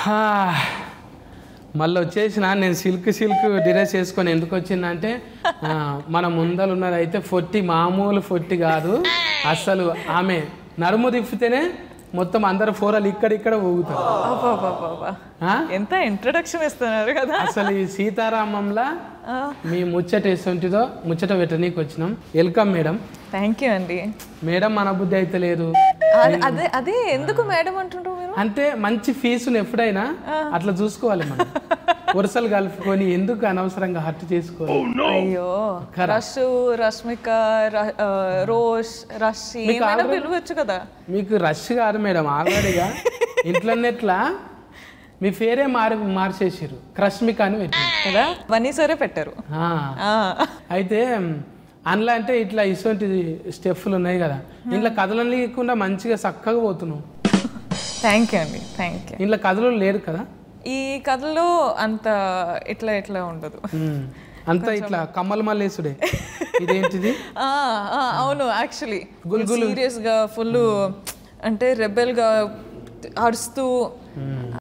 మళ్ళీ వచ్చేసిన నేను సిల్క్ డ్రెస్ వేసుకొని ఎందుకు వచ్చిందంటే మన ముందలు ఉన్నది అయితే ఫొట్టి మామూలు ఫొట్టి కాదు అసలు ఆమె నడుము తిప్పితేనే మొత్తం అందరు ఫోరాలు ఇక్కడ ఊగుతారు. ఎంత ఇంట్రడక్షన్ ఇస్తున్నారు కదా. అసలు ఈ సీతారామంలా మీ ముచ్చట ఎటువంటిదో ముచ్చట పెట్టనీకి వచ్చినాం. Welcome madam. థ్యాంక్ యూ అండి. మేడం మన బుద్ధి అయితే లేదు. అదే ఎందుకు మేడం అంటుంటారు మీరు? అంటే మంచి ఫీజును ఎప్పుడైనా అట్లా చూసుకోవాలి మనం. వరుసలు కలుపుకొని ఎందుకు అనవసరంగా హర్ట్ చేసుకోవాలి. అయ్యో రష్మిక రోష్ రష్ ఏమైనా పిలవచ్చు కదా. మీకు రష్ కాదు మేడం, ఆల్రెడీగా ఇంట్లోనేట్లా మీ పేరే మార్చేసారు, రష్మిక అని పెట్టారు కదా. వన్నీ సరే పెట్టారు. అయితే అందులో అంటే ఇట్లా ఇటువంటి స్టెప్పులు ఉన్నాయి కదా, ఇంట్లో కథలు లేకుండా మంచిగా చక్కగా పోతున్నావు. థ్యాంక్ యూ అండి, థ్యాంక్ యూ. ఇంట్లో కథలు లేరు కదా. ఈ కథలో అంత ఇట్లా ఉండదు, అంతా ఇట్లా కమ్మల మల్లేసుడే. ఇదేంటిది? అవును, యాక్చువల్లీ సీరియస్ గా ఫుల్ అంటే రెబెల్ గా అరుస్తూ